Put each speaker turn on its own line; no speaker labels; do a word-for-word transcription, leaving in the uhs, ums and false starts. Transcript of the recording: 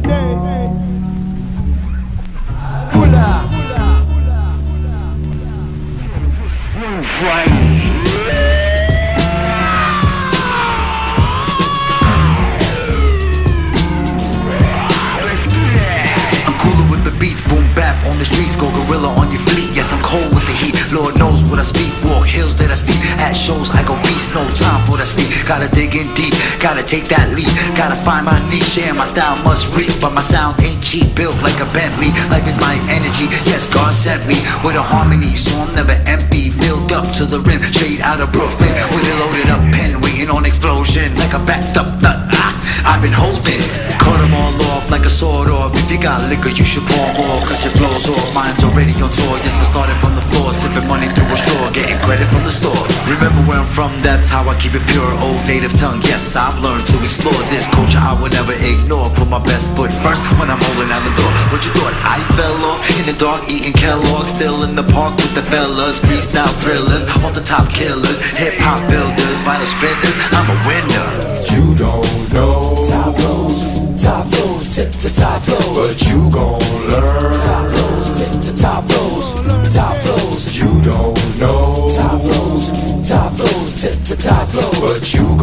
Kulya.
Boom bap on the streets, go gorilla on your fleet. Yes, I'm cold with the heat. Lord knows what I speak. Walk hills that I speak. At shows I go beast. No time for that sleep. Gotta dig in deep. Gotta take that leap. Gotta find my niche. Share my style must reach. But my sound ain't cheap. Built like a Bentley. Life is my energy. Yes, God sent me with a harmony, so I'm never empty. Filled up to the rim. Straight out of Brooklyn with a loaded up pen, waiting on explosion. Like a backed up nut. Ah, I've been holding. Cut them all off like a sword off. If you got liquor, you should pour more, cause it flows off. Mine's already on tour. Yes, I started from the floor, sipping money through a straw, getting credit from the store. Remember where I'm from, that's how I keep it pure. Old native tongue, yes, I've learned to explore this culture I would never ignore. Put my best foot first when I'm holding down the door. What you thought, I fell off in the dark eating Kellogg's? Still in the park with the fellas, freestyle thrillers, off the top killers, hip-hop builders, vinyl spinners, I'm a winner.
You don't know
top flows, top flows, tip to top flows,
but you gon' learn.
Top flows, tip to top flows, top flows.
You don't know
top flows, top flows, tip to top flows,
but you